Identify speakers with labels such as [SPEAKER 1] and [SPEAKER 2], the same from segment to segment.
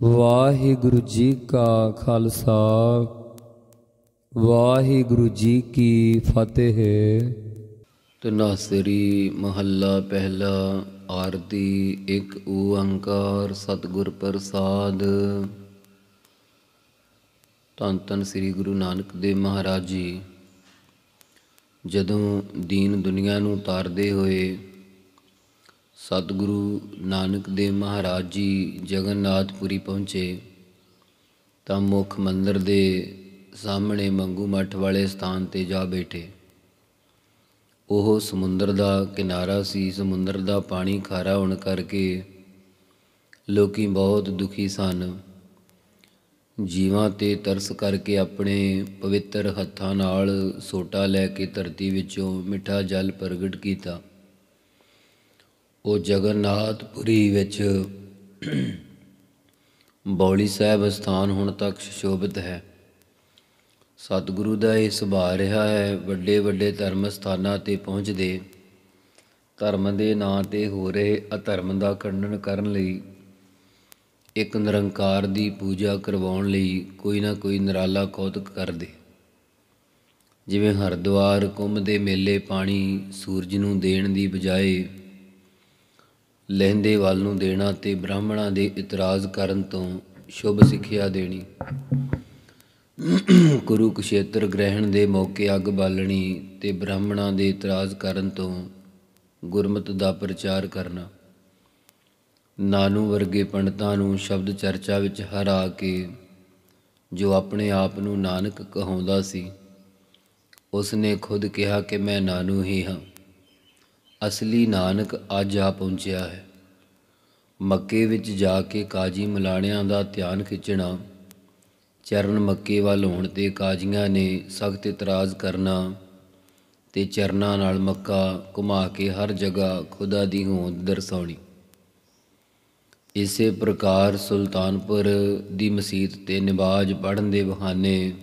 [SPEAKER 1] ਵਾਹਿਗੁਰੂ ਜੀ ਕਾ ਖਾਲਸਾ ਵਾਹਿਗੁਰੂ ਜੀ ਕੀ ਫਤਿਹ।
[SPEAKER 2] ਧਨਾਸਰੀ ਮਹੱਲਾ ਪਹਿਲਾ। ਆਰਤੀ ਇੱਕ ਓੰਕਾਰ ਸਤਿਗੁਰ ਪ੍ਰਸਾਦ। ਧੰਨ ਧੰਨ ਸ੍ਰੀ ਗੁਰੂ ਨਾਨਕ ਦੇਵ ਮਹਾਰਾਜ ਜੀ ਜਦੋਂ ਦੀਨ ਦੁਨੀਆ ਨੂੰ ਤਾਰਦੇ ਹੋਏ ਸਤਿਗੁਰੂ ਨਾਨਕ ਦੇਵ ਮਹਾਰਾਜ ਜੀ ਜਗਨਨਾਥਪੁਰੀ ਪਹੁੰਚੇ ਤਾਂ ਮੁੱਖ ਮੰਦਰ ਦੇ ਸਾਹਮਣੇ ਮੰਗੂ ਮੱਠ ਵਾਲੇ ਸਥਾਨ 'ਤੇ ਜਾ ਬੈਠੇ। ਉਹ ਸਮੁੰਦਰ ਦਾ ਕਿਨਾਰਾ ਸੀ। ਸਮੁੰਦਰ ਦਾ ਪਾਣੀ ਖਾਰਾ ਹੋਣ ਕਰਕੇ ਲੋਕੀ ਬਹੁਤ ਦੁਖੀ ਸਨ। ਜੀਵਾਂ 'ਤੇ ਤਰਸ ਕਰਕੇ ਆਪਣੇ ਪਵਿੱਤਰ ਹੱਥਾਂ ਨਾਲ ਸੋਟਾ ਲੈ ਕੇ ਧਰਤੀ ਵਿੱਚੋਂ ਮਿੱਠਾ ਜਲ ਪ੍ਰਗਟ ਕੀਤਾ। ਉਹ ਜਗਨਨਾਥਪੁਰੀ ਵਿੱਚ ਬੌਲੀ ਸਾਹਿਬ ਅਸਥਾਨ ਹੁਣ ਤੱਕ ਸੁਸ਼ੋਭਿਤ ਹੈ। ਸਤਿਗੁਰੂ ਦਾ ਇਹ ਸੁਭਾਅ ਰਿਹਾ ਹੈ, ਵੱਡੇ ਵੱਡੇ ਧਰਮ ਸਥਾਨਾਂ 'ਤੇ ਪਹੁੰਚਦੇ ਧਰਮ ਦੇ ਨਾਂ 'ਤੇ ਹੋ ਰਹੇ ਅਧਰਮ ਦਾ ਖੰਡਨ ਕਰਨ ਲਈ, ਇੱਕ ਨਿਰੰਕਾਰ ਦੀ ਪੂਜਾ ਕਰਵਾਉਣ ਲਈ ਕੋਈ ਨਾ ਕੋਈ ਨਿਰਾਲਾ ਕੌਤਕ ਕਰਦੇ। ਜਿਵੇਂ ਹਰਿਦੁਆਰ ਕੁੰਭ ਦੇ ਮੇਲੇ ਪਾਣੀ ਸੂਰਜ ਨੂੰ ਦੇਣ ਦੀ ਬਜਾਏ ਲਹਿੰਦੇ ਵੱਲ ਨੂੰ ਦੇਣਾ ਤੇ ਬ੍ਰਾਹਮਣਾਂ ਦੇ ਇਤਰਾਜ਼ ਕਰਨ ਤੋਂ ਸ਼ੁਭ ਸਿੱਖਿਆ ਦੇਣੀ। ਕੁਰੂਕਸ਼ੇਤਰ ਗ੍ਰਹਿਣ ਦੇ ਮੌਕੇ ਅੱਗ ਬਾਲਣੀ ਤੇ ਬ੍ਰਾਹਮਣਾਂ ਦੇ ਇਤਰਾਜ਼ ਕਰਨ ਤੋਂ ਗੁਰਮਤਿ ਦਾ ਪ੍ਰਚਾਰ ਕਰਨਾ। ਨਾਨੂ ਵਰਗੇ ਪੰਡਤਾਂ ਨੂੰ ਸ਼ਬਦ ਚਰਚਾ ਵਿੱਚ ਹਰਾ ਕੇ ਜੋ ਆਪਣੇ ਆਪ ਨੂੰ ਨਾਨਕ ਕਹਾਉਂਦਾ ਸੀ, ਉਸ ਨੇ ਖੁਦ ਕਿਹਾ ਕਿ ਮੈਂ ਨਾਨੂ ਹੀ ਹਾਂ। ਅਸਲੀ ਨਾਨਕ ਅੱਜ ਆ ਪਹੁੰਚਿਆ ਹੈ। ਮੱਕੇ ਵਿੱਚ ਜਾ ਕੇ ਕਾਜੀ ਮਲਾਣਿਆਂ ਦਾ ਧਿਆਨ ਖਿੱਚਣਾ, ਚਰਨ ਮੱਕੇ ਵੱਲ ਹੋਣ 'ਤੇ ਕਾਜ਼ੀਆਂ ਨੇ ਸਖਤ ਇਤਰਾਜ਼ ਕਰਨਾ ਤੇ ਚਰਨਾਂ ਨਾਲ ਮੱਕਾ ਘੁਮਾ ਕੇ ਹਰ ਜਗ੍ਹਾ ਖੁਦਾ ਦੀ ਹੋਂਦ ਦਰਸਾਉਣੀ। ਇਸੇ ਪ੍ਰਕਾਰ ਸੁਲਤਾਨਪੁਰ ਦੀ ਮਸੀਤ 'ਤੇ ਨਮਾਜ਼ ਪੜ੍ਹਨ ਦੇ ਬਹਾਨੇ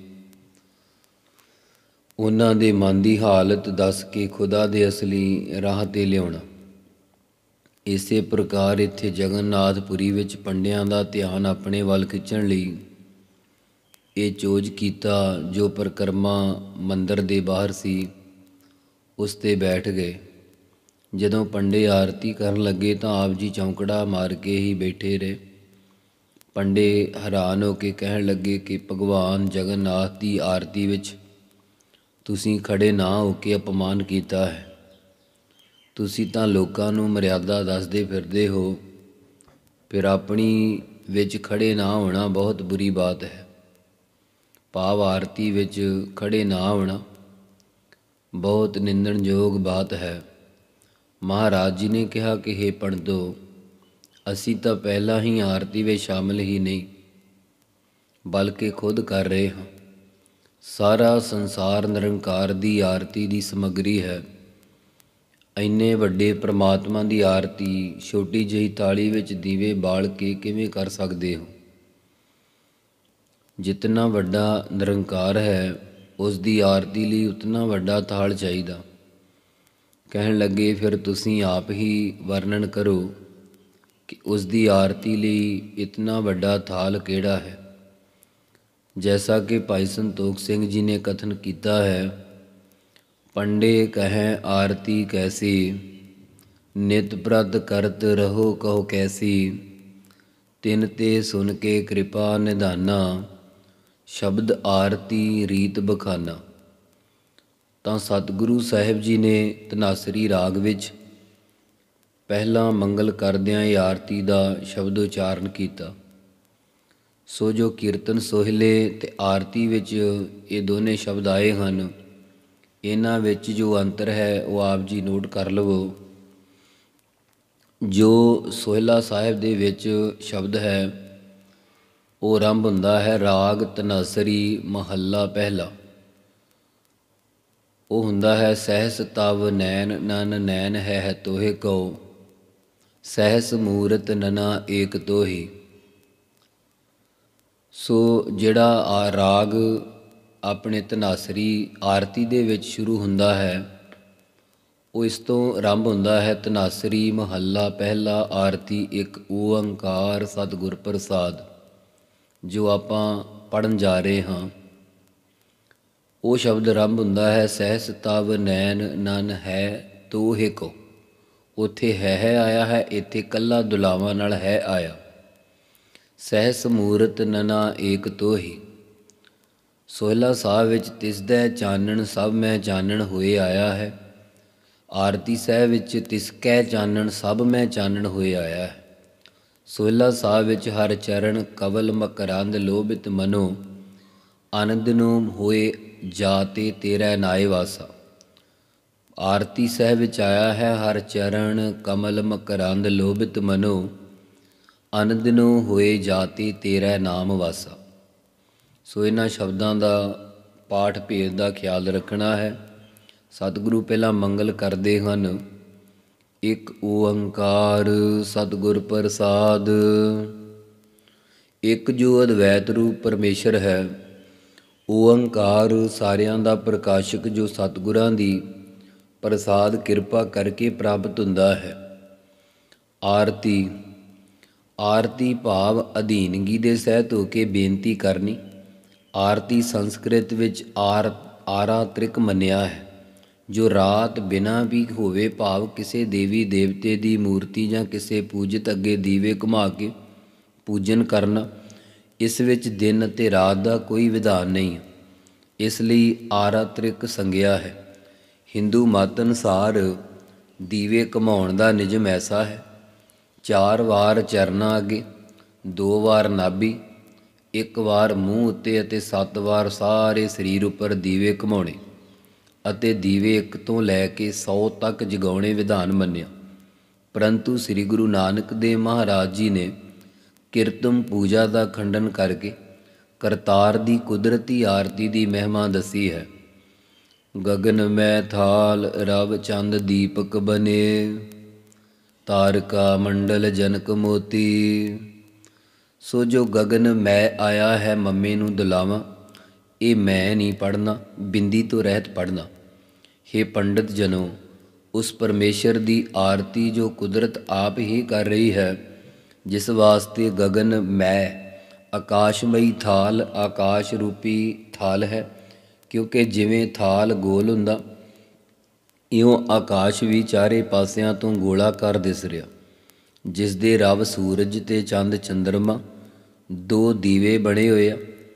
[SPEAKER 2] ਉਹਨਾਂ ਦੇ ਮਨ ਦੀ ਹਾਲਤ ਦੱਸ ਕੇ ਖੁਦਾ ਦੇ ਅਸਲੀ ਰਾਹ 'ਤੇ ਲਿਆਉਣਾ। ਇਸੇ ਪ੍ਰਕਾਰ ਇੱਥੇ ਜਗਨਨਾਥਪੁਰੀ ਵਿੱਚ ਪੰਡਿਆਂ ਦਾ ਧਿਆਨ ਆਪਣੇ ਵੱਲ ਖਿੱਚਣ ਲਈ ਇਹ ਚੋਜ ਕੀਤਾ। ਜੋ ਪਰਿਕਰਮਾ ਮੰਦਰ ਦੇ ਬਾਹਰ ਸੀ ਉਸ 'ਤੇ ਬੈਠ ਗਏ। ਜਦੋਂ ਪੰਡੇ ਆਰਤੀ ਕਰਨ ਲੱਗੇ ਤਾਂ ਆਪ ਜੀ ਚੌਂਕੜਾ ਮਾਰ ਕੇ ਹੀ ਬੈਠੇ ਰਹੇ। ਪੰਡੇ ਹੈਰਾਨ ਹੋ ਕੇ ਕਹਿਣ ਲੱਗੇ ਕਿ ਭਗਵਾਨ ਜਗਨਨਾਥ ਦੀ ਆਰਤੀ ਵਿੱਚ ਤੁਸੀਂ ਖੜੇ ਨਾ ਹੋ ਕੇ ਅਪਮਾਨ ਕੀਤਾ ਹੈ। ਤੁਸੀਂ ਤਾਂ ਲੋਕਾਂ ਨੂੰ ਮਰਿਆਦਾ ਦੱਸਦੇ ਫਿਰਦੇ ਹੋ, ਫਿਰ ਆਪਣੀ ਵਿੱਚ ਖੜੇ ਨਾ ਹੋਣਾ ਬਹੁਤ ਬੁਰੀ ਬਾਤ ਹੈ। ਭਾਵ ਆਰਤੀ ਵਿੱਚ ਖੜੇ ਨਾ ਹੋਣਾ ਬਹੁਤ ਨਿੰਦਣਯੋਗ ਬਾਤ ਹੈ। ਮਹਾਰਾਜ ਜੀ ਨੇ ਕਿਹਾ ਕਿ ਹੇ ਪੰਡਤੋ, ਅਸੀਂ ਤਾਂ ਪਹਿਲਾਂ ਹੀ ਆਰਤੀ ਵਿੱਚ ਸ਼ਾਮਿਲ ਹੀ ਨਹੀਂ, ਬਲਕਿ ਖੁਦ ਕਰ ਰਹੇ ਹਾਂ। ਸਾਰਾ ਸੰਸਾਰ ਨਿਰੰਕਾਰ ਦੀ ਆਰਤੀ ਦੀ ਸਮੱਗਰੀ ਹੈ। ਇੰਨੇ ਵੱਡੇ ਪ੍ਰਮਾਤਮਾ ਦੀ ਆਰਤੀ ਛੋਟੀ ਜਿਹੀ ਥਾਲੀ ਵਿੱਚ ਦੀਵੇ ਬਾਲ ਕੇ ਕਿਵੇਂ ਕਰ ਸਕਦੇ ਹੋ? ਜਿਤਨਾ ਵੱਡਾ ਨਿਰੰਕਾਰ ਹੈ ਉਸ ਦੀ ਆਰਤੀ ਲਈ ਉਤਨਾ ਵੱਡਾ ਥਾਲ ਚਾਹੀਦਾ। ਕਹਿਣ ਲੱਗੇ ਫਿਰ ਤੁਸੀਂ ਆਪ ਹੀ ਵਰਣਨ ਕਰੋ ਕਿ ਉਸ ਦੀ ਆਰਤੀ ਲਈ ਇਤਨਾ ਵੱਡਾ ਥਾਲ ਕਿਹੜਾ ਹੈ। ਜੈਸਾ ਕਿ ਭਾਈ ਸੰਤੋਖ ਸਿੰਘ ਜੀ ਨੇ ਕਥਨ ਕੀਤਾ ਹੈ, ਪੰਡੇ ਕਹੈ ਆਰਤੀ ਕੈਸੀ, ਨਿਤ ਪ੍ਰਤ ਕਰਤ ਰਹੋ ਕਹੋ ਕੈਸੀ, ਤਿਨ ਤੇ ਸੁਨ ਕੇ ਕਿਰਪਾ ਨਿਧਾਨਾ, ਸ਼ਬਦ ਆਰਤੀ ਰੀਤ ਬਖਾਨਾ। ਤਾਂ ਸਤਿਗੁਰੂ ਸਾਹਿਬ ਜੀ ਨੇ ਧਨਾਸਰੀ ਰਾਗ ਵਿੱਚ ਪਹਿਲਾਂ ਮੰਗਲ ਕਰਦਿਆਂ ਇਹ ਆਰਤੀ ਦਾ ਸ਼ਬਦ ਉਚਾਰਨ ਕੀਤਾ। ਸੋ ਜੋ ਕੀਰਤਨ ਸੋਹਿਲੇ ਤੇ ਆਰਤੀ ਵਿੱਚ ਇਹ ਦੋਨੇ ਸ਼ਬਦ ਆਏ ਹਨ, ਇਹਨਾਂ ਵਿੱਚ ਜੋ ਅੰਤਰ ਹੈ ਉਹ ਆਪ ਜੀ ਨੋਟ ਕਰ ਲਵੋ। ਜੋ ਸੋਹਿਲਾ ਸਾਹਿਬ ਦੇ ਵਿੱਚ ਸ਼ਬਦ ਹੈ ਉਹ ਆਰੰਭ ਹੁੰਦਾ ਹੈ ਰਾਗ ਧਨਾਸਰੀ ਮਹੱਲਾ ਪਹਿਲਾ। ਉਹ ਹੁੰਦਾ ਹੈ ਸਹਿਸ ਤਵ ਨੈਣ ਨਨ ਨੈਣ ਹੈ ਤੋਹਿ ਕਉ, ਸਹਿਸ ਮੂਰਤ ਨਨਾ ਏਕ ਤੋਹੀ। ਸੋ ਜਿਹੜਾ ਰਾਗ ਆਪਣੇ ਧਨਾਸਰੀ ਆਰਤੀ ਦੇ ਵਿੱਚ ਸ਼ੁਰੂ ਹੁੰਦਾ ਹੈ ਉਹ ਇਸ ਤੋਂ ਆਰੰਭ ਹੁੰਦਾ ਹੈ ਧਨਾਸਰੀ ਮਹੱਲਾ ਪਹਿਲਾ ਆਰਤੀ ਇੱਕ ਓੰਕਾਰ ਸਤਿਗੁਰ ਪ੍ਰਸਾਦ। ਜੋ ਆਪਾਂ ਪੜ੍ਹਨ ਜਾ ਰਹੇ ਹਾਂ, ਉਹ ਸ਼ਬਦ ਆਰੰਭ ਹੁੰਦਾ ਹੈ ਸਹਿਸ ਤਵ ਨੈਣ ਨਨ ਹੈ ਤੋਹਿ ਕੋ। ਉੱਥੇ ਹੈ ਆਇਆ ਹੈ, ਇੱਥੇ ਕੱਲਾ ਦੁਲਾਵਾਂ ਨਾਲ ਹੈ ਆਇਆ। ਸਹਿਸ ਮੂਰਤ ਨਨਾ ਏਕ ਤੋਹੀ। ਸੋਹਿਲਾ ਸਾਹਿਬ ਵਿੱਚ ਤਿਸਦੈ ਚਾਨਣ ਸਭ ਮੈਂ ਚਾਨਣ ਹੋਏ ਆਇਆ ਹੈ। ਆਰਤੀ ਸਾਹਿਬ ਵਿੱਚ ਤਿਸਕੈ ਚਾਨਣ ਸਭ ਮੈਂ ਚਾਨਣ ਹੋਏ ਆਇਆ ਹੈ। ਸੋਹਿਲਾ ਸਾਹਿਬ ਵਿੱਚ ਹਰ ਚਰਨ ਕਵਲ ਮਕਰੰਦ ਲੋਭਿਤ ਮਨੋ ਆਨੰਦ ਨੂੰ ਹੋਏ ਜਾਤੇ ਤੇਰਾ ਨਾਏ ਵਾਸਾ। ਆਰਤੀ ਸਾਹਿਬ ਵਿੱਚ ਆਇਆ ਹੈ ਹਰ ਚਰਨ ਕਮਲ ਮਕਰੰਦ ਲੋਭਿਤ ਮਨੋ ਆਨੰਦ ਨੂੰ ਹੋਏ ਜਾਤੇ ਤੇਰਾ ਨਾਮ ਵਾਸਾ। ਸੋ ਇਹਨਾਂ ਸ਼ਬਦਾਂ ਦਾ ਪਾਠ ਭੇਦ ਦਾ ਖਿਆਲ ਰੱਖਣਾ ਹੈ। ਸਤਿਗੁਰੂ ਪਹਿਲਾਂ ਮੰਗਲ ਕਰਦੇ ਹਨ। ਇੱਕ ਓੰਕਾਰ ਸਤਿਗੁਰ ਪ੍ਰਸਾਦ। ਇੱਕ ਜੋ ਅਦਵੈਤ ਰੂਪ ਪਰਮੇਸ਼ਰ ਹੈ, ਓੰਕਾਰ ਸਾਰਿਆਂ ਦਾ ਪ੍ਰਕਾਸ਼ਕ, ਜੋ ਸਤਿਗੁਰਾਂ ਦੀ ਪ੍ਰਸਾਦ ਕਿਰਪਾ ਕਰਕੇ ਪ੍ਰਾਪਤ ਹੁੰਦਾ ਹੈ। ਆਰਤੀ, ਆਰਤੀ ਭਾਵ ਅਧੀਨਗੀ ਦੇ ਸਹਿਤ ਹੋ ਕੇ ਬੇਨਤੀ ਕਰਨੀ। ਆਰਤੀ ਸੰਸਕ੍ਰਿਤ ਵਿੱਚ ਆਰਾਤ੍ਰਿਕ ਮੰਨਿਆ ਹੈ, ਜੋ ਰਾਤ ਬਿਨਾਂ ਵੀ ਹੋਵੇ, ਭਾਵ ਕਿਸੇ ਦੇਵੀ ਦੇਵਤੇ ਦੀ ਮੂਰਤੀ ਜਾਂ ਕਿਸੇ ਪੂਜਿਤ ਅੱਗੇ ਦੀਵੇ ਘੁਮਾ ਕੇ ਪੂਜਨ ਕਰਨਾ। ਇਸ ਵਿੱਚ ਦਿਨ ਅਤੇ ਰਾਤ ਦਾ ਕੋਈ ਵਿਧਾਨ ਨਹੀਂ ਹੈ, ਇਸ ਲਈ ਆਰਾਤ੍ਰਿਕ ਸੰਗਿਆ ਹੈ। ਹਿੰਦੂ ਮਤ ਅਨੁਸਾਰ ਦੀਵੇ ਘੁਮਾਉਣ ਦਾ ਨਿਯਮ ਐਸਾ ਹੈ: 4 ਵਾਰ ਚਰਨਾਂ ਅੱਗੇ, 2 ਵਾਰ ਨਾਭੀ, 1 ਵਾਰ ਮੂੰਹ ਉੱਤੇ ਅਤੇ 7 ਵਾਰ ਸਾਰੇ ਸਰੀਰ ਉੱਪਰ ਦੀਵੇ ਘੁਮਾਉਣੇ ਅਤੇ ਦੀਵੇ 1 ਤੋਂ ਲੈ ਕੇ 100 ਤੱਕ ਜਗਾਉਣੇ ਵਿਧਾਨ ਮੰਨਿਆ। ਪਰੰਤੂ ਸ੍ਰੀ ਗੁਰੂ ਨਾਨਕ ਦੇਵ ਮਹਾਰਾਜ ਜੀ ਨੇ ਕੀਰਤਨ ਪੂਜਾ ਦਾ ਖੰਡਨ ਕਰਕੇ ਕਰਤਾਰ ਦੀ ਕੁਦਰਤੀ ਆਰਤੀ ਦੀ ਮਹਿਮਾ ਦੱਸੀ ਹੈ। ਗਗਨ ਮੈਂ ਥਾਲ ਰਵ ਚੰਦ ਦੀਪਕ ਬਨੇ, ਤਾਰਕਾ ਮੰਡਲ ਜਨਕ ਮੋਤੀ। ਸੋ ਜੋ ਗਗਨ ਮੈਂ ਆਇਆ ਹੈ, ਮੰਮੇ ਨੂੰ ਦੁਲਾਵਾਂ, ਇਹ ਮੈਂ ਨਹੀਂ ਪੜ੍ਹਨਾ, ਬਿੰਦੀ ਤੋਂ ਰਹਿਤ ਪੜ੍ਹਨਾ। ਹੇ ਪੰਡਿਤ ਜਨੋ, ਉਸ ਪਰਮੇਸ਼ਰ ਦੀ ਆਰਤੀ ਜੋ ਕੁਦਰਤ ਆਪ ਹੀ ਕਰ ਰਹੀ ਹੈ, ਜਿਸ ਵਾਸਤੇ ਗਗਨ ਮੈਂ ਆਕਾਸ਼ਮਈ ਥਾਲ, ਆਕਾਸ਼ ਰੂਪੀ ਥਾਲ ਹੈ। ਕਿਉਂਕਿ ਜਿਵੇਂ ਥਾਲ ਗੋਲ ਹੁੰਦਾ, ਇਉਂ ਆਕਾਸ਼ ਵੀ ਚਾਰੇ ਪਾਸਿਆਂ ਤੋਂ ਗੋਲਾਕਾਰ ਦਿਸ ਰਿਹਾ, ਜਿਸ ਦੇ ਰਵ ਸੂਰਜ ਅਤੇ ਚੰਦ ਚੰਦਰਮਾ 2 ਦੀਵੇ ਬਣੇ ਹੋਏ ਆ।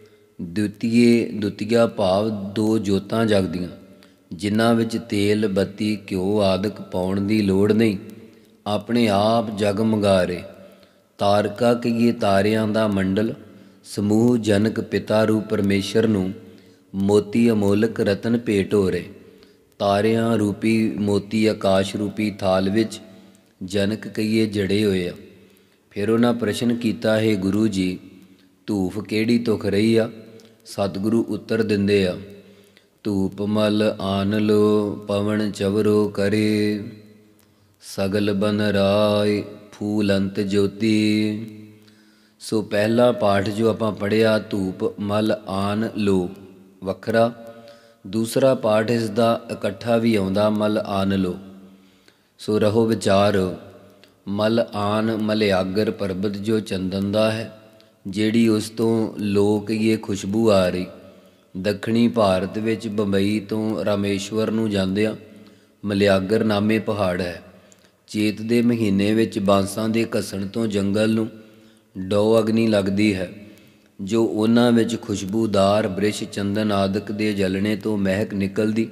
[SPEAKER 2] ਦੁਤੀਆ ਭਾਵ 2 ਜੋਤਾਂ ਜਗਦੀਆਂ, ਜਿਨ੍ਹਾਂ ਵਿੱਚ ਤੇਲ ਬੱਤੀ ਘਿਓ ਆਦਿਕ ਪਾਉਣ ਦੀ ਲੋੜ ਨਹੀਂ, ਆਪਣੇ ਆਪ ਜਗਮਗਾ ਰਹੇ। ਤਾਰਕਾ ਕਹੀਏ ਤਾਰਿਆਂ ਦਾ ਮੰਡਲ ਸਮੂਹ, ਜਨਕ ਪਿਤਾ ਰੂਪ ਪਰਮੇਸ਼ਰ ਨੂੰ ਮੋਤੀ ਅਮੋਲਕ ਰਤਨ ਭੇਟ ਹੋ ਰਹੇ। ਤਾਰਿਆਂ ਰੂਪੀ ਮੋਤੀ ਆਕਾਸ਼ ਰੂਪੀ ਥਾਲ ਵਿੱਚ ਜਨਕ ਕਹੀਏ ਜੜੇ ਹੋਏ ਆ। ਫਿਰ ਉਹਨਾਂ ਪ੍ਰਸ਼ਨ ਕੀਤਾ, ਹੈ ਗੁਰੂ ਜੀ, ਧੂਫ ਕਿਹੜੀ ਤੁਖ ਰਹੀ ਆ? ਸਤਿਗੁਰੂ ਉੱਤਰ ਦਿੰਦੇ ਆ, ਧੂਪ ਮਲ ਆਨ ਲੋ ਪਵਨ ਚਵਰੋ ਕਰੇ, ਸਗਲ ਬਨ ਰਾਏ ਫੂਲ ਅੰਤ ਜੋਤੀ। ਸੋ ਪਹਿਲਾ ਪਾਠ ਜੋ ਆਪਾਂ ਪੜ੍ਹਿਆ, ਧੂਪ ਮਲ ਆਨ ਲੋ ਵੱਖਰਾ, ਦੂਸਰਾ ਪਾਠ ਇਸ ਦਾ ਇਕੱਠਾ ਵੀ ਆਉਂਦਾ, ਮਲ ਆਨ ਲੋ। ਸੋ ਰਹੋ ਵਿਚਾਰ, ਮਲ ਆਨ ਮਲਿਆਗਰ ਪਰਬਤ ਜੋ ਚੰਦਨ ਦਾ ਹੈ, ਜਿਹੜੀ ਉਸ ਤੋਂ ਲੋ ਕਹੀਏ ਖੁਸ਼ਬੂ ਆ ਰਹੀ। ਦੱਖਣੀ ਭਾਰਤ ਵਿੱਚ ਬੰਬਈ ਤੋਂ ਰਾਮੇਸ਼ਵਰ ਨੂੰ ਜਾਂਦਿਆਂ ਮਲਿਆਗਰ ਨਾਮੇ ਪਹਾੜ ਹੈ। ਚੇਤ ਦੇ ਮਹੀਨੇ ਵਿੱਚ ਬਾਂਸਾਂ ਦੇ ਘਸਣ ਤੋਂ ਜੰਗਲ ਨੂੰ ਡੋ ਅਗਨੀ ਲੱਗਦੀ ਹੈ, ਜੋ ਉਹਨਾਂ ਵਿੱਚ ਖੁਸ਼ਬੂਦਾਰ ਬ੍ਰਿਸ਼ ਚੰਦਨ ਆਦਿਕ ਦੇ ਜਲਣੇ ਤੋਂ ਮਹਿਕ ਨਿਕਲਦੀ।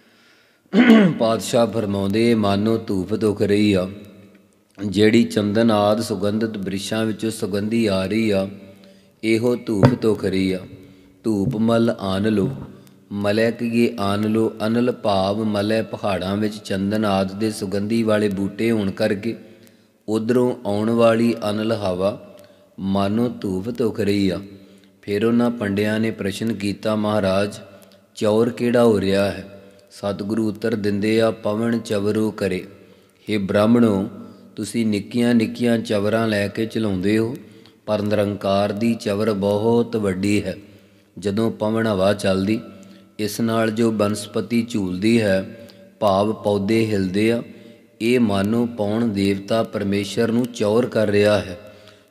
[SPEAKER 2] ਪਾਤਸ਼ਾਹ ਫਰਮਾਉਂਦੇ, ਮਾਨੋ ਧੂਫ ਤੁਖ ਰਹੀ ਆ, ਜਿਹੜੀ ਚੰਦਨ ਆਦਿ ਸੁਗੰਧਿਤ ਬ੍ਰਿਸ਼ਾਂ ਵਿੱਚੋਂ ਸੁਗੰਧੀ ਆ ਰਹੀ ਆ, ਇਹੋ ਧੂਫ ਤੁਖ ਰਹੀ ਆ। ਧੂਪ ਮਲ ਆਨ ਲੋ, ਮਲੈ ਕਹੀਏ ਆਨ ਲੋ, ਅਨਲ ਭਾਵ ਮਲੈ ਪਹਾੜਾਂ ਵਿੱਚ ਚੰਦਨ ਆਦਿ ਦੇ ਸੁਗੰਧੀ ਵਾਲੇ ਬੂਟੇ ਹੋਣ ਕਰਕੇ ਉੱਧਰੋਂ ਆਉਣ ਵਾਲੀ ਅਨਲ ਹਵਾ ਮਾਨੋ ਧੂਫ ਤੁਖ ਰਹੀ ਆ। ਫਿਰ ਉਹਨਾਂ ਪੰਡਿਆਂ ਨੇ ਪ੍ਰਸ਼ਨ ਕੀਤਾ, ਮਹਾਰਾਜ ਚੌਰ ਕਿਹੜਾ ਹੋ ਰਿਹਾ ਹੈ? ਸਤਿਗੁਰੂ ਉੱਤਰ ਦਿੰਦੇ ਆ, ਪਵਨ ਚਵਰੋ ਕਰੇ। ਹੇ ਬ੍ਰਾਹਮਣੋ, ਤੁਸੀਂ ਨਿੱਕੀਆਂ ਨਿੱਕੀਆਂ ਚਵਰਾਂ ਲੈ ਕੇ ਚਲਾਉਂਦੇ ਹੋ, ਪਰ ਨਿਰੰਕਾਰ ਦੀ ਚਵਰ ਬਹੁਤ ਵੱਡੀ ਹੈ। ਜਦੋਂ ਪਵਨ ਹਵਾ ਚੱਲਦੀ, ਇਸ ਨਾਲ ਜੋ ਬਨਸਪਤੀ ਝੂਲਦੀ ਹੈ, ਭਾਵ ਪੌਦੇ ਹਿਲਦੇ ਆ, ਇਹ ਮਾਨੋ ਪੌਣ ਦੇਵਤਾ ਪਰਮੇਸ਼ਰ ਨੂੰ ਚੌਰ ਕਰ ਰਿਹਾ ਹੈ।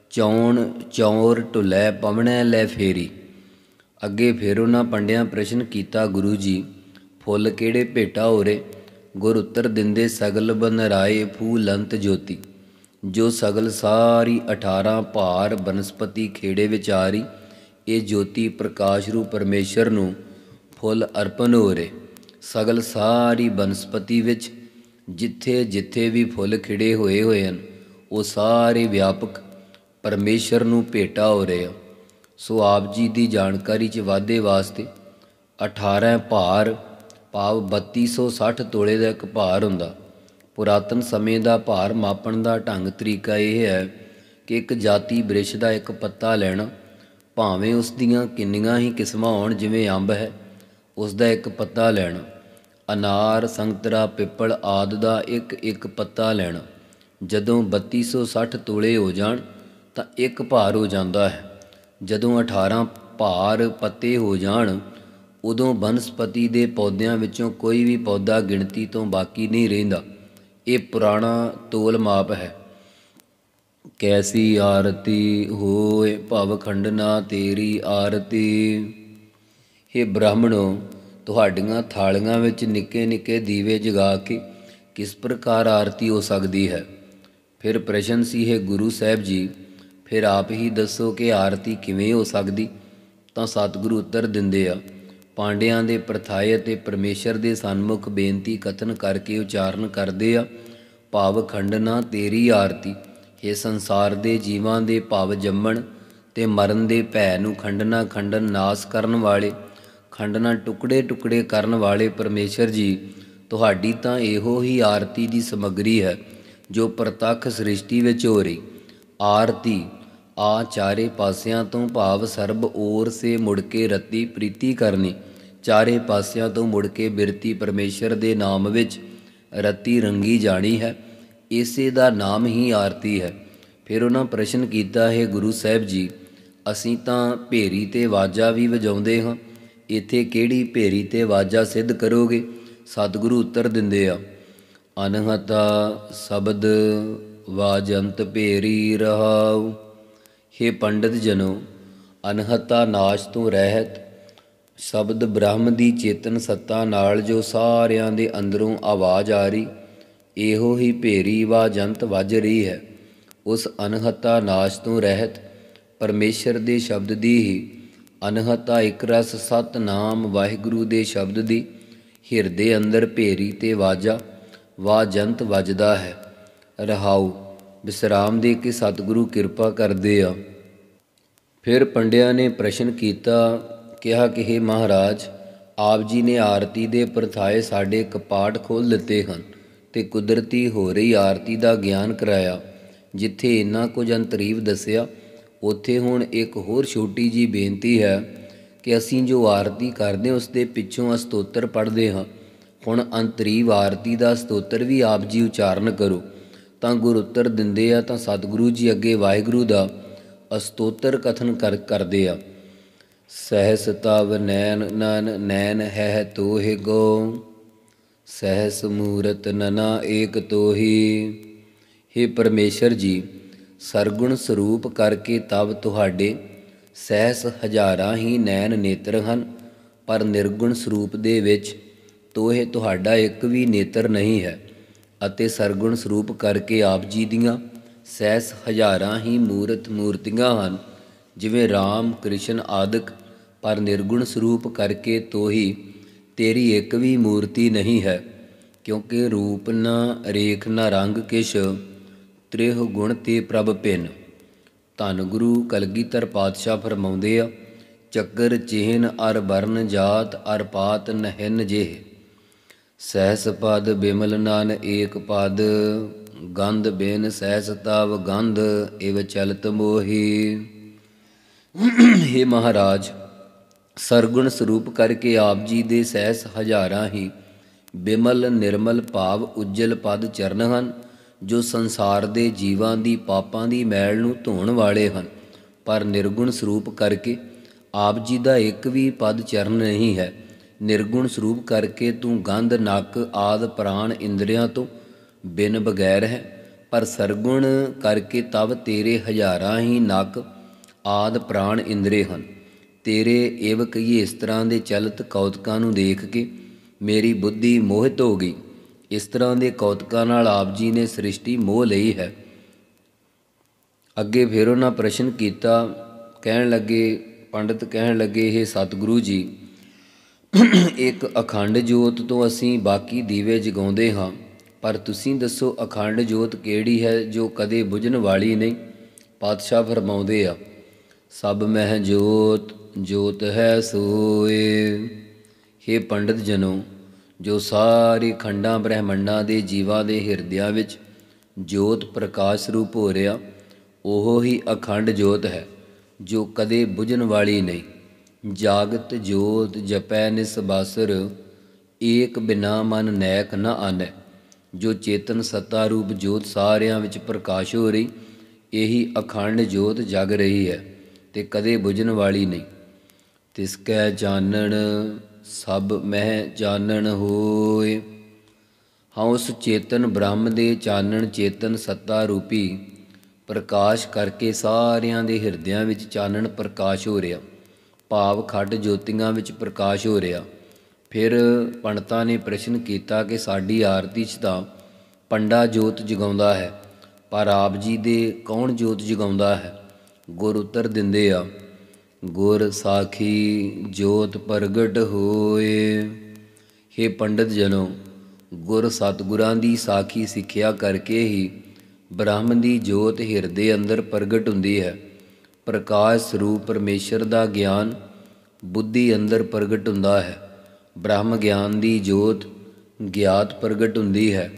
[SPEAKER 2] ਚੌਣ ਚੌਰ ਢੁੱਲੈ ਪਵਣੈ ਲੈ ਫੇਰੀ। ਅੱਗੇ ਫਿਰ ਉਹਨਾਂ ਪੰਡਿਆਂ ਪ੍ਰਸ਼ਨ ਕੀਤਾ, ਗੁਰੂ ਜੀ ਫੁੱਲ ਕਿਹੜੇ ਭੇਟਾ ਹੋਰੇ? ਗੁਰ ਉੱਤਰ ਦਿੰਦੇ, ਸਗਲ ਬਨਰਾਏ ਫੂਲੰਤ ਜੋਤੀ। ਜੋ ਸਗਲ ਸਾਰੀ 18 ਭਾਰ ਬਨਸਪਤੀ ਖੇੜੇ ਵਿਚਾਰੀ, ਇਹ ਜੋਤੀ ਪ੍ਰਕਾਸ਼ ਰੂਪ ਪਰਮੇਸ਼ਰ ਨੂੰ ਫੁੱਲ ਅਰਪਣ ਹੋ ਰਹੇ। ਸਗਲ ਸਾਰੀ ਬਨਸਪਤੀ ਵਿੱਚ ਜਿੱਥੇ ਜਿੱਥੇ ਵੀ ਫੁੱਲ ਖਿੜੇ ਹੋਏ ਹਨ, ਉਹ ਸਾਰੇ ਵਿਆਪਕ ਪਰਮੇਸ਼ਰ ਨੂੰ ਭੇਟਾ ਹੋ ਰਹੇ ਆ। ਸੋ ਆਪ ਜੀ ਦੀ ਜਾਣਕਾਰੀ 'ਚ ਵਾਧੇ ਵਾਸਤੇ 18 ਭਾਰ ਭਾਵ 3260 ਤੋਲੇ ਦਾ ਇੱਕ ਭਾਰ ਹੁੰਦਾ। ਪੁਰਾਤਨ ਸਮੇਂ ਦਾ ਭਾਰ ਮਾਪਣ ਦਾ ਢੰਗ ਤਰੀਕਾ ਇਹ ਹੈ ਕਿ ਇੱਕ ਜਾਤੀ ਬ੍ਰਿਛ ਦਾ ਇੱਕ ਪੱਤਾ ਲੈਣਾ, ਭਾਵੇਂ ਉਸ ਦੀਆਂ ਕਿੰਨੀਆਂ ਹੀ ਕਿਸਮਾਂ ਹੋਣ, ਜਿਵੇਂ ਅੰਬ ਹੈ ਉਸ ਦਾ ਇੱਕ ਪੱਤਾ ਲੈਣਾ, ਅਨਾਰ ਸੰਤਰਾ ਪਿੱਪਲ ਆਦਿ ਦਾ ਇੱਕ ਇੱਕ ਪੱਤਾ ਲੈਣਾ। ਜਦੋਂ 3260 ਤੋਲੇ ਹੋ ਜਾਣ ਤਾਂ ਇੱਕ ਭਾਰ ਹੋ ਜਾਂਦਾ ਹੈ। ਜਦੋਂ 18 ਭਾਰ ਪੱਤੇ ਹੋ ਜਾਣ ਉਦੋਂ ਬਨਸਪਤੀ ਦੇ ਪੌਦਿਆਂ ਵਿੱਚੋਂ ਕੋਈ ਵੀ ਪੌਦਾ ਗਿਣਤੀ ਤੋਂ ਬਾਕੀ ਨਹੀਂ ਰਹਿੰਦਾ। ਇਹ ਪੁਰਾਣਾ ਤੋਲ ਮਾਪ ਹੈ। ਕੈਸੀ ਆਰਤੀ ਹੋਏ ਭਵ ਖੰਡਨਾ ਤੇਰੀ ਆਰਤੀ। ਹੇ ਬ੍ਰਾਹਮਣੋ, ਤੁਹਾਡੀਆਂ ਥਾਲੀਆਂ ਵਿੱਚ ਨਿੱਕੇ ਨਿੱਕੇ ਦੀਵੇ ਜਗਾ ਕੇ ਕਿਸ ਪ੍ਰਕਾਰ ਆਰਤੀ ਹੋ ਸਕਦੀ ਹੈ? ਫਿਰ ਪ੍ਰਸ਼ਨ ਸੀ, ਹੈ ਗੁਰੂ ਸਾਹਿਬ ਜੀ, ਫਿਰ ਆਪ ਹੀ ਦੱਸੋ ਕਿ ਆਰਤੀ ਕਿਵੇਂ ਹੋ ਸਕਦੀ? ਤਾਂ ਸਤਿਗੁਰੂ ਉੱਤਰ ਦਿੰਦੇ ਆ, ਪਾਂਡਿਆਂ ਦੇ ਪ੍ਰਥਾਏ ਅਤੇ ਪਰਮੇਸ਼ਰ ਦੇ ਸਨਮੁਖ ਬੇਨਤੀ ਕਥਨ ਕਰਕੇ ਉਚਾਰਨ ਕਰਦੇ ਆ, ਭਾਵ ਖੰਡਨਾ ਤੇਰੀ ਆਰਤੀ। ਇਹ ਸੰਸਾਰ ਦੇ ਜੀਵਾਂ ਦੇ ਭਾਵ ਜੰਮਣ ਤੇ ਮਰਨ ਦੇ ਭੈ ਨੂੰ ਖੰਡਨਾ ਖੰਡਨ ਨਾਸ ਕਰਨ ਵਾਲੇ, ਖੰਡਨਾ ਟੁਕੜੇ ਟੁਕੜੇ ਕਰਨ ਵਾਲੇ ਪਰਮੇਸ਼ਰ ਜੀ, ਤੁਹਾਡੀ ਤਾਂ ਇਹੋ ਹੀ ਆਰਤੀ ਦੀ ਸਮੱਗਰੀ ਹੈ ਜੋ ਪ੍ਰਤੱਖ ਸ੍ਰਿਸ਼ਟੀ ਵਿੱਚ ਹੋ ਰਹੀ। ਆਰਤੀ ਆ ਚਾਰੇ ਪਾਸਿਆਂ ਤੋਂ ਭਾਵ ਸਰਬ ਔਰ ਸੇ ਮੁੜ ਕੇ ਰਤੀ ਪ੍ਰੀਤੀ ਕਰਨੀ, ਚਾਰੇ ਪਾਸਿਆਂ ਤੋਂ ਮੁੜ ਕੇ ਬਿਰਤੀ ਪਰਮੇਸ਼ਰ ਦੇ ਨਾਮ ਵਿੱਚ ਰਤੀ ਰੰਗੀ ਜਾਣੀ ਹੈ। ਇਸੇ ਦਾ ਨਾਮ ਹੀ ਆਰਤੀ ਹੈ। ਫਿਰ ਉਹਨਾਂ ਪ੍ਰਸ਼ਨ ਕੀਤਾ, ਹੈ ਗੁਰੂ ਸਾਹਿਬ ਜੀ, ਅਸੀਂ ਤਾਂ ਭੇਰੀ ਤੇ ਵਾਜਾ ਵੀ ਵਜਾਉਂਦੇ ਹਾਂ, ਇੱਥੇ ਕਿਹੜੀ ਭੇਰੀ ਤੇ ਵਾਜਾ ਸਿੱਧ ਕਰੋਗੇ? ਸਤਿਗੁਰੂ ਉੱਤਰ ਦਿੰਦੇ ਆ, ਅਨਹਤਾ ਸ਼ਬਦ ਵਾਜੰਤ ਭੇਰੀ ਰਹਾਉ। ਹੇ ਪੰਡਿਤ ਜਨੋ, ਅਨਹਤਾ ਨਾਸ਼ ਤੋਂ ਰਹਿਤ ਸ਼ਬਦ ਬ੍ਰਹਮ ਦੀ ਚੇਤਨ ਸੱਤਾ ਨਾਲ ਜੋ ਸਾਰਿਆਂ ਦੇ ਅੰਦਰੋਂ ਆਵਾਜ਼ ਆ ਰਹੀ, ਇਹੋ ਹੀ ਭੇਰੀ ਵਾਜੰਤ ਵੱਜ ਰਹੀ ਹੈ। ਉਸ ਅਨਹਤਾ ਨਾਸ਼ ਤੋਂ ਰਹਿਤ ਪਰਮੇਸ਼ਰ ਦੇ ਸ਼ਬਦ ਦੀ ਹੀ ਅਨਹਤਾ ਇੱਕ ਰਸ ਸਤਿਨਾਮ ਵਾਹਿਗੁਰੂ ਦੇ ਸ਼ਬਦ ਦੀ ਹਿਰਦੇ ਅੰਦਰ ਭੇਰੀ ਤੇ ਵਾਜਾ ਵਾਜੰਤ ਵੱਜਦਾ ਹੈ। ਰਹਾਉ ਵਿਸਰਾਮ ਦੇ ਕੇ ਸਤਿਗੁਰੂ ਕਿਰਪਾ ਕਰਦੇ ਆ। ਫਿਰ ਪੰਡਿਆਂ ਨੇ ਪ੍ਰਸ਼ਨ ਕੀਤਾ, ਕਿਹਾ ਕਿ ਹੇ ਮਹਾਰਾਜ, ਆਪ ਜੀ ਨੇ ਆਰਤੀ ਦੇ ਪ੍ਰਥਾਏ ਸਾਡੇ ਕਪਾਟ ਖੋਲ੍ਹ ਦਿੱਤੇ ਹਨ ਤੇ ਕੁਦਰਤੀ ਹੋ ਰਹੀ ਆਰਤੀ ਦਾ ਗਿਆਨ ਕਰਾਇਆ। ਜਿੱਥੇ ਇੰਨਾ ਕੁਝ ਅੰਤਰੀਵ ਦੱਸਿਆ, ਉੱਥੇ ਹੁਣ ਇੱਕ ਹੋਰ ਛੋਟੀ ਜਿਹੀ ਬੇਨਤੀ ਹੈ ਕਿ ਅਸੀਂ ਜੋ ਆਰਤੀ ਕਰਦੇ ਉਸ ਦੇ ਪਿੱਛੋਂ ਅਸਤੋਤਰ ਪੜ੍ਹਦੇ ਹਾਂ। ਹੁਣ ਅੰਤਰੀਵ ਆਰਤੀ ਦਾ ਸਤੋਤਰ ਵੀ ਆਪ ਜੀ ਉਚਾਰਨ ਕਰੋ। ਤਾਂ ਗੁਰ ਉੱਤਰ ਦਿੰਦੇ ਆ, ਤਾਂ ਸਤਿਗੁਰੂ ਜੀ ਅੱਗੇ ਵਾਹਿਗੁਰੂ ਦਾ ਅਸਤੋਤਰ ਕਥਨ ਕਰਦੇ ਆ। ਸਹਿਸ ਤਵ ਨੈਨ ਨਨ ਨੈਨ ਹੈ ਤੋਹਿ ਗੋ, ਸਹਿਸ ਮੂਰਤ ਨਨਾ ਏਕ ਤੋਹੀ। ਹੇ ਪਰਮੇਸ਼ਰ ਜੀ, ਸਰਗੁਣ ਸਰੂਪ ਕਰਕੇ ਤਵ ਤੁਹਾਡੇ ਸਹਿਸ ਹਜ਼ਾਰਾਂ ਹੀ ਨੈਣ ਨੇਤਰ ਹਨ, ਪਰ ਨਿਰਗੁਣ ਸਰੂਪ ਦੇ ਵਿੱਚ ਤੋਹੇ ਤੁਹਾਡਾ ਇੱਕ ਵੀ ਨੇਤਰ ਨਹੀਂ ਹੈ। ਅਤੇ ਸਰਗੁਣ ਸਰੂਪ ਕਰਕੇ ਆਪ ਜੀ ਦੀਆਂ ਸਹਿਸ ਹਜ਼ਾਰਾਂ ਹੀ ਮੂਰਤੀਆਂ ਹਨ, ਜਿਵੇਂ ਰਾਮ ਕ੍ਰਿਸ਼ਨ ਆਦਿਕ, ਪਰ ਨਿਰਗੁਣ ਸਰੂਪ ਕਰਕੇ ਤੋਹੀ ਤੇਰੀ ਇੱਕ ਵੀ ਮੂਰਤੀ ਨਹੀਂ ਹੈ। ਕਿਉਂਕਿ ਰੂਪ ਨਾ ਰੇਖ ਨਾ ਰੰਗ ਕਿਛ, ਤ੍ਰਿਹ ਗੁਣ ਤੇ ਪ੍ਰਭ ਭਿੰਨ। ਧੰਨ ਗੁਰੂ ਕਲਗੀਧਰ ਪਾਤਸ਼ਾਹ ਫਰਮਾਉਂਦੇ ਆ, ਚੱਕਰ ਚਿਹਨ ਅਰ ਵਰਨ ਜਾਤ ਅਰ ਪਾਤ ਨਹਿਨ ਜੇਹ, ਸਹਿਸ ਪਦ ਬਿਮਲ ਨਾਨ ਏਕ ਪਦ, ਗੰਧ ਬੇਨ ਸਹਿਸ ਤਵ ਗੰਧ ਇਵ ਚਲਤ ਮੋਹੀ। ਹੇ ਮਹਾਰਾਜ, ਸਰਗੁਣ ਸਰੂਪ ਕਰਕੇ ਆਪ ਜੀ ਦੇ ਸਹਿਸ ਹਜ਼ਾਰਾਂ ਹੀ ਬਿਮਲ ਨਿਰਮਲ ਭਾਵ ਉਜਲ ਪਦ ਚਰਨ ਹਨ, ਜੋ ਸੰਸਾਰ ਦੇ ਜੀਵਾਂ ਦੀ ਪਾਪਾਂ ਦੀ ਮੈਲ ਨੂੰ ਧੋਣ ਵਾਲੇ ਹਨ। ਪਰ ਨਿਰਗੁਣ ਸਰੂਪ ਕਰਕੇ ਆਪ ਜੀ ਦਾ ਇੱਕ ਵੀ ਪਦ ਚਰਨ ਨਹੀਂ ਹੈ। ਨਿਰਗੁਣ ਸਰੂਪ ਕਰਕੇ ਤੂੰ ਗੰਧ ਨੱਕ ਆਦਿ ਪ੍ਰਾਣ ਇੰਦਰੀਆਂ ਤੋਂ ਬਿਨ ਬਗੈਰ ਹੈ, ਪਰ ਸਰਗੁਣ ਕਰਕੇ ਤਵ ਤੇਰੇ ਹਜ਼ਾਰਾਂ ਹੀ ਨੱਕ ਆਦ ਪ੍ਰਾਣ ਇੰਦਰੇ ਹਨ। ਤੇਰੇ ਏਵ ਕਹੀਏ ਇਸ ਤਰ੍ਹਾਂ ਦੇ ਚਲਤ ਕੌਤਕਾਂ ਨੂੰ ਦੇਖ ਕੇ ਮੇਰੀ ਬੁੱਧੀ ਮੋਹਿਤ ਹੋ ਗਈ। ਇਸ ਤਰ੍ਹਾਂ ਦੇ ਕੌਤਕਾਂ ਨਾਲ ਆਪ ਜੀ ਨੇ ਸ੍ਰਿਸ਼ਟੀ ਮੋਹ ਲਈ ਹੈ। ਅੱਗੇ ਫਿਰ ਉਹਨਾਂ ਪ੍ਰਸ਼ਨ ਕੀਤਾ। ਪੰਡਿਤ ਕਹਿਣ ਲੱਗੇ, ਇਹ ਸਤਿਗੁਰੂ ਜੀ, ਇੱਕ ਅਖੰਡ ਜੋਤ ਤੋਂ ਅਸੀਂ ਬਾਕੀ ਦੀਵੇ ਜਗਾਉਂਦੇ ਹਾਂ, ਪਰ ਤੁਸੀਂ ਦੱਸੋ ਅਖੰਡ ਜੋਤ ਕਿਹੜੀ ਹੈ ਜੋ ਕਦੇ ਬੁਝਣ ਵਾਲੀ ਨਹੀਂ? ਪਾਤਸ਼ਾਹ ਫਰਮਾਉਂਦੇ ਆ, ਸਭ ਮਹਿ ਜੋਤ ਜੋਤ ਹੈ ਸੋਏ। ਹੇ ਪੰਡਿਤ ਜਨੋ, ਜੋ ਸਾਰੇ ਖੰਡਾਂ ਬ੍ਰਹਿਮੰਡਾਂ ਦੇ ਜੀਵਾਂ ਦੇ ਹਿਰਦਿਆਂ ਵਿੱਚ ਜੋਤ ਪ੍ਰਕਾਸ਼ ਰੂਪ ਹੋ ਰਿਹਾ, ਉਹ ਹੀ ਅਖੰਡ ਜੋਤ ਹੈ ਜੋ ਕਦੇ ਬੁਝਣ ਵਾਲੀ ਨਹੀਂ। ਜਾਗਤ ਜੋਤ ਜਪੈ ਨਿਸਬਾਸਰ, ਏਕ ਬਿਨਾ ਮਨ ਨੈਕ ਨ ਆਨੈ। ਜੋ ਚੇਤਨ ਸੱਤਾ ਰੂਪ ਜੋਤ ਸਾਰਿਆਂ ਵਿੱਚ ਪ੍ਰਕਾਸ਼ ਹੋ ਰਹੀ, ਇਹੀ ਅਖੰਡ ਜੋਤ ਜਗ ਰਹੀ ਹੈ ਤੇ ਕਦੇ ਬੁਝਣ ਵਾਲੀ ਨਹੀਂ। ਤਿਸ ਕੈ ਚਾਨਣ ਸਭ ਮਹਿ ਚਾਨਣ ਹੋਏ। ਹਾਂ, ਉਸ ਚੇਤਨ ਬ੍ਰਹਮ ਦੇ ਚਾਨਣ ਚੇਤਨ ਸੱਤਾ ਰੂਪੀ ਪ੍ਰਕਾਸ਼ ਕਰਕੇ ਸਾਰਿਆਂ ਦੇ ਹਿਰਦਿਆਂ ਵਿੱਚ ਚਾਨਣ ਪ੍ਰਕਾਸ਼ ਹੋ ਰਿਹਾ, ਭਾਵ ਖੱਡ ਜੋਤੀਆਂ ਵਿੱਚ ਪ੍ਰਕਾਸ਼ ਹੋ ਰਿਹਾ। ਫਿਰ ਪੰਡਤਾਂ ਨੇ ਪ੍ਰਸ਼ਨ ਕੀਤਾ ਕਿ ਸਾਡੀ ਆਰਤੀ 'ਚ ਤਾਂ ਪੰਡਾ ਜੋਤ ਜਗਾਉਂਦਾ ਹੈ, ਪਰ ਆਪ ਜੀ ਦੇ ਕੌਣ ਜੋਤ ਜਗਾਉਂਦਾ ਹੈ? ਗੁਰ ਉੱਤਰ ਦਿੰਦੇ ਆ, ਗੁਰ ਸਾਖੀ ਜੋਤ ਪ੍ਰਗਟ ਹੋਏ। ਹੇ ਪੰਡਿਤ ਜਨੋ, ਗੁਰ ਸਤਿਗੁਰਾਂ ਦੀ ਸਾਖੀ ਸਿੱਖਿਆ ਕਰਕੇ ਹੀ ਬ੍ਰਹਮ ਦੀ ਜੋਤ ਹਿਰਦੇ ਅੰਦਰ ਪ੍ਰਗਟ ਹੁੰਦੀ ਹੈ। ਪ੍ਰਕਾਸ਼ ਸਰੂਪ ਪਰਮੇਸ਼ਰ ਦਾ ਗਿਆਨ ਬੁੱਧੀ ਅੰਦਰ ਪ੍ਰਗਟ ਹੁੰਦਾ ਹੈ। ਬ੍ਰਹਮ ਗਿਆਨ ਦੀ ਜੋਤ ਗਿਆਤ ਪ੍ਰਗਟ ਹੁੰਦੀ ਹੈ।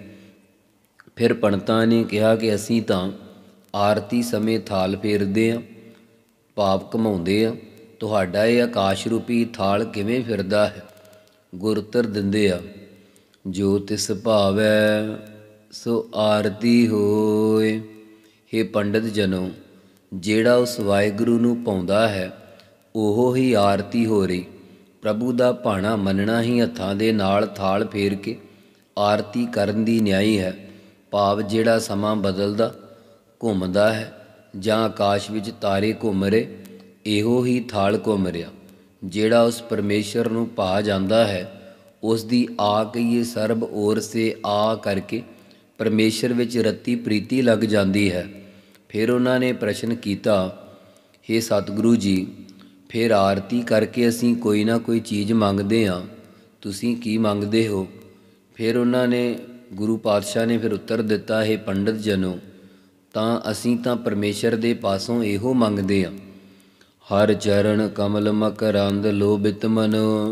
[SPEAKER 2] ਫਿਰ ਪੰਡਤਾਂ ਨੇ ਕਿਹਾ ਕਿ ਅਸੀਂ ਤਾਂ ਆਰਤੀ ਸਮੇਂ ਥਾਲ ਫੇਰਦੇ ਹਾਂ, ਭਾਵ ਘਮਾਉਂਦੇ ਹਾਂ, ਤੁਹਾਡਾ ਇਹ ਆਕਾਸ਼ ਰੂਪੀ ਥਾਲ ਕਿਵੇਂ ਫਿਰਦਾ ਹੈ? ਗੁਰ ਉੱਤਰ ਦਿੰਦੇ ਆ, ਜੋ ਤਿਸ ਭਾਵੈ ਸੋ ਆਰਤੀ ਹੋਏ। ਹੇ ਪੰਡਿਤ ਜਨੋ, ਜਿਹੜਾ ਉਸ ਵਾਹਿਗੁਰੂ ਨੂੰ ਪਾਉਂਦਾ ਹੈ, ਉਹ ਹੀ ਆਰਤੀ ਹੋ ਰਹੀ। ਪ੍ਰਭੂ ਦਾ ਭਾਣਾ ਮੰਨਣਾ ਹੀ ਹੱਥਾਂ ਦੇ ਨਾਲ ਥਾਲ ਫੇਰ ਕੇ ਆਰਤੀ ਕਰਨ ਦੀ ਨਿਆਈ ਹੈ। ਭਾਵ ਜਿਹੜਾ ਸਮਾਂ ਬਦਲਦਾ ਘੁੰਮਦਾ ਹੈ ਜਾਂ ਆਕਾਸ਼ ਵਿੱਚ ਤਾਰੇ ਘੁੰਮ ਰਹੇ, ਇਹੋ ਹੀ ਥਾਲ ਘੁੰਮ ਰਿਹਾ। ਜਿਹੜਾ ਉਸ ਪਰਮੇਸ਼ਰ ਨੂੰ ਭਾ ਜਾਂਦਾ ਹੈ, ਉਸ ਦੀ ਆ ਕਹੀਏ ਸਰਬ ਔਰ ਸੇ ਆ ਕਰਕੇ ਪਰਮੇਸ਼ਰ ਵਿੱਚ ਰੱਤੀ ਪ੍ਰੀਤੀ ਲੱਗ ਜਾਂਦੀ ਹੈ। ਫਿਰ ਉਹਨਾਂ ਨੇ ਪ੍ਰਸ਼ਨ ਕੀਤਾ, ਹੇ ਸਤਿਗੁਰੂ ਜੀ, ਫਿਰ ਆਰਤੀ ਕਰਕੇ ਅਸੀਂ ਕੋਈ ਨਾ ਕੋਈ ਚੀਜ਼ ਮੰਗਦੇ ਹਾਂ, ਤੁਸੀਂ ਕੀ ਮੰਗਦੇ ਹੋ? ਫਿਰ ਉਹਨਾਂ ਨੇ ਗੁਰੂ ਪਾਤਸ਼ਾਹ ਨੇ ਫਿਰ ਉੱਤਰ ਦਿੱਤਾ, ਹੇ ਪੰਡਿਤ ਜਨੋ, ਤਾਂ ਅਸੀਂ ਤਾਂ ਪਰਮੇਸ਼ਰ ਦੇ ਪਾਸੋਂ ਇਹੋ ਮੰਗਦੇ ਹਾਂ, ਹਰ ਚਰਨ ਕਮਲ ਮਕਰੰਦ ਲੋਭਿਤ ਮਨ,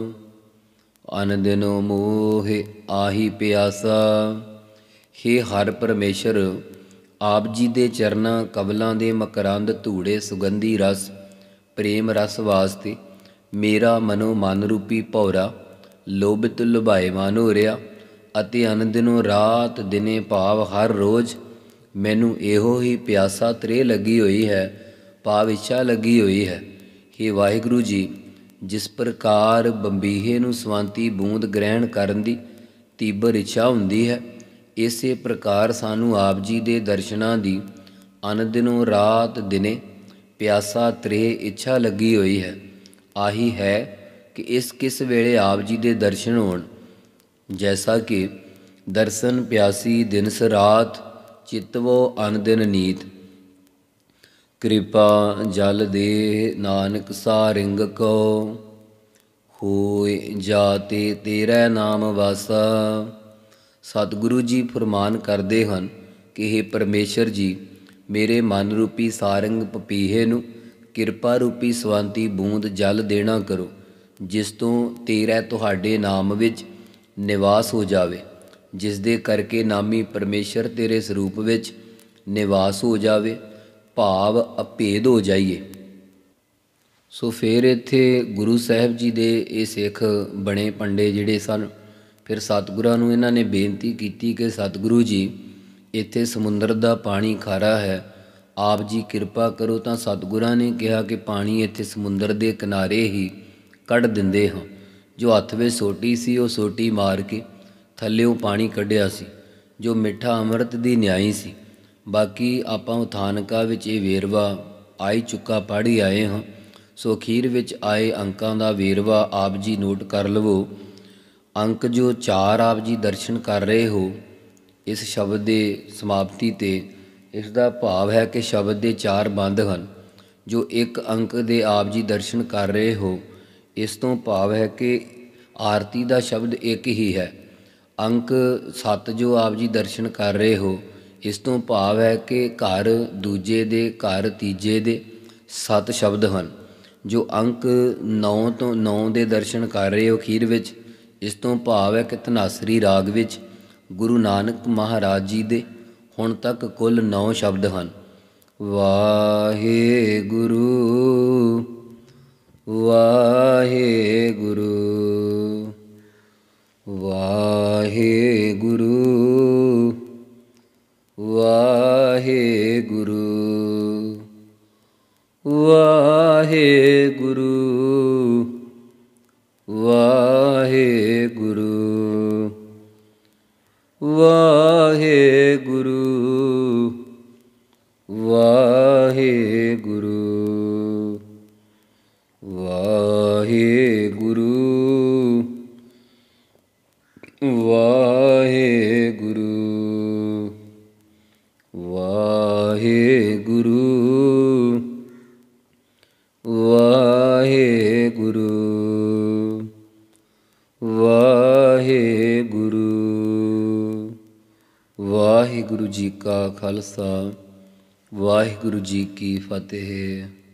[SPEAKER 2] ਅਨ ਦਿਨੋ ਮੋਹਿ ਆਹੀ ਪਿਆਸਾ। ਹੇ ਹਰ ਪਰਮੇਸ਼ਰ, ਆਪ ਜੀ ਦੇ ਚਰਨਾਂ ਕਮਲਾਂ ਦੇ ਮਕਰੰਦ ਧੂੜੇ ਸੁਗੰਧੀ ਰਸ ਪ੍ਰੇਮ ਰਸ ਵਾਸਤੇ ਮੇਰਾ ਮਨੋ ਮਨ ਰੂਪੀ ਭੌਰਾ ਲੋਭਿਤ ਲੁਭਾਏਮਾਨ ਹੋ ਰਿਹਾ, ਅਤੇ ਅਨ ਦਿਨੋਂ ਰਾਤ ਦਿਨੇ ਭਾਵ ਹਰ ਰੋਜ਼ ਮੈਨੂੰ ਇਹੋ ਹੀ ਪਿਆਸਾ ਤ੍ਰੇਹ ਲੱਗੀ ਹੋਈ ਹੈ, ਭਾਵ ਇੱਛਾ ਲੱਗੀ ਹੋਈ ਹੈ। ਹੇ ਵਾਹਿਗੁਰੂ ਜੀ, ਜਿਸ ਪ੍ਰਕਾਰ ਬੰਬੀਹੇ ਨੂੰ ਸਵੰਤੀ ਬੂੰਦ ਗ੍ਰਹਿਣ ਕਰਨ ਦੀ ਤੀਬਰ ਇੱਛਾ ਹੁੰਦੀ ਹੈ, ਇਸੇ ਪ੍ਰਕਾਰ ਸਾਨੂੰ ਆਪ ਜੀ ਦੇ ਦਰਸ਼ਨਾਂ ਦੀ ਅਨ ਦਿਨੋਂ ਰਾਤ ਦਿਨੇ ਪਿਆਸਾ ਤ੍ਰੇਹ ਇੱਛਾ ਲੱਗੀ ਹੋਈ ਹੈ। ਆਹੀ ਹੈ ਕਿ ਕਿਸ ਵੇਲੇ ਆਪ ਜੀ ਦੇ ਦਰਸ਼ਨ ਹੋਣ। ਜੈਸਾ ਕਿ ਦਰਸ਼ਨ ਪਿਆਸੀ ਦਿਨਸ ਰਾਤ, ਚਿਤਵੋ ਅਨ ਦਿਨ ਨੀਤ। ਕਿਰਪਾ ਜਲ ਦੇ ਨਾਨਕ ਸਾਰਿੰਗ ਕੋ, ਹੋਏ ਜਾਤੇ ਤੇਰਾ ਨਾਮ ਵਾਸਾ। ਸਤਿਗੁਰੂ ਜੀ ਫਰਮਾਨ ਕਰਦੇ ਹਨ ਕਿ ਹੇ ਪਰਮੇਸ਼ਰ ਜੀ, ਮੇਰੇ ਮਨ ਰੂਪੀ ਸਾਰੰਗ ਪਪੀਹੇ ਨੂੰ ਕਿਰਪਾ ਰੂਪੀ ਸਵੰਤੀ ਬੂੰਦ ਜਲ ਦੇਣਾ ਕਰੋ, ਜਿਸ ਤੋਂ ਤੇਰਾ ਤੁਹਾਡੇ ਨਾਮ ਵਿੱਚ ਨਿਵਾਸ ਹੋ ਜਾਵੇ, ਜਿਸ ਦੇ ਕਰਕੇ ਨਾਮੀ ਪਰਮੇਸ਼ਰ ਤੇਰੇ ਸਰੂਪ ਵਿੱਚ ਨਿਵਾਸ ਹੋ ਜਾਵੇ, ਭਾਵ ਅਭੇਦ ਹੋ ਜਾਈਏ। ਸੋ ਫਿਰ ਇੱਥੇ ਗੁਰੂ ਸਾਹਿਬ ਜੀ ਦੇ ਇਹ ਸਿੱਖ ਬਣੇ ਪੰਡੇ ਜਿਹੜੇ ਸਨ, ਫਿਰ ਸਤਿਗੁਰਾਂ ਨੂੰ ਇਹਨਾਂ ਨੇ ਬੇਨਤੀ ਕੀਤੀ ਕਿ ਸਤਿਗੁਰੂ ਜੀ, ਇੱਥੇ ਸਮੁੰਦਰ ਦਾ ਪਾਣੀ ਖਾਰਾ ਹੈ, ਆਪ ਜੀ ਕਿਰਪਾ ਕਰੋ। ਤਾਂ ਸਤਿਗੁਰਾਂ ਨੇ ਕਿਹਾ ਕਿ ਪਾਣੀ ਇੱਥੇ ਸਮੁੰਦਰ ਦੇ ਕਿਨਾਰੇ ਹੀ ਕੱਢ ਦਿੰਦੇ ਹਾਂ। ਜੋ ਹੱਥ ਵਿੱਚ ਸੋਟੀ ਸੀ, ਉਹ ਸੋਟੀ ਮਾਰ ਕੇ ਥੱਲਿਓਂ ਪਾਣੀ ਕੱਢਿਆ ਸੀ, ਜੋ ਮਿੱਠਾ ਅੰਮ੍ਰਿਤ ਦੀ ਨਿਆਈ ਸੀ। ਬਾਕੀ ਆਪਾਂ ਉਥਾਨਕਾ ਵਿੱਚ ਇਹ ਵੇਰਵਾ ਆਈ ਚੁੱਕਾ ਪੜ੍ਹ ਹੀ ਆਏ ਹਾਂ। ਸੋ ਅਖੀਰ ਵਿੱਚ ਆਏ ਅੰਕਾਂ ਦਾ ਵੇਰਵਾ ਆਪ ਜੀ ਨੋਟ ਕਰ ਲਵੋ। ਅੰਕ ਜੋ 4 ਆਪ ਜੀ ਦਰਸ਼ਨ ਕਰ ਰਹੇ ਹੋ ਇਸ ਸ਼ਬਦ ਦੇ ਸਮਾਪਤੀ 'ਤੇ, ਇਸ ਦਾ ਭਾਵ ਹੈ ਕਿ ਸ਼ਬਦ ਦੇ 4 ਬੰਦ ਹਨ। ਜੋ ਇੱਕ ਅੰਕ ਦੇ ਆਪ ਜੀ ਦਰਸ਼ਨ ਕਰ ਰਹੇ ਹੋ, ਇਸ ਤੋਂ ਭਾਵ ਹੈ ਕਿ ਆਰਤੀ ਦਾ ਸ਼ਬਦ ਇੱਕ ਹੀ ਹੈ। ਅੰਕ 7 ਜੋ ਆਪ ਜੀ ਦਰਸ਼ਨ ਕਰ ਰਹੇ ਹੋ, ਇਸ ਤੋਂ ਭਾਵ ਹੈ ਕਿ ਘਰ ਦੂਜੇ ਦੇ, ਘਰ ਤੀਜੇ ਦੇ 7 ਸ਼ਬਦ ਹਨ। ਜੋ ਅੰਕ 9 ਤੋਂ 9 ਦੇ ਦਰਸ਼ਨ ਕਰ ਰਹੇ ਹੋ ਅਖੀਰ ਵਿੱਚ, ਇਸ ਤੋਂ ਭਾਵ ਹੈ ਕਿ ਧਨਾਸਰੀ ਰਾਗ ਵਿੱਚ ਗੁਰੂ ਨਾਨਕ ਮਹਾਰਾਜ ਜੀ ਦੇ ਹੁਣ ਤੱਕ ਕੁੱਲ 9 ਸ਼ਬਦ ਹਨ। ਵਾਹਿਗੁਰੂ ਵਾਹਿਗੁਰੂ ਵਾਹਿਗੁਰੂ ਵਾਹਿਗੁਰੂ ਵਾਹਿਗੁਰੂ ਵਾਹਿਗੁਰੂ ਵਾਹਿਗੁਰੂ ਵਾਹਿਗੁਰੂ ਵਾਹਿਗੁਰੂ ਵਾਹਿਗੁਰੂ ਵਾਹਿਗੁਰੂ ਵਾਹਿਗੁਰੂ ਵਾਹਿਗੁਰੂ। ਵਾਹਿਗੁਰੂ ਜੀ ਕਾ ਖਾਲਸਾ, ਵਾਹਿਗੁਰੂ ਜੀ ਕੀ ਫਤਿਹ।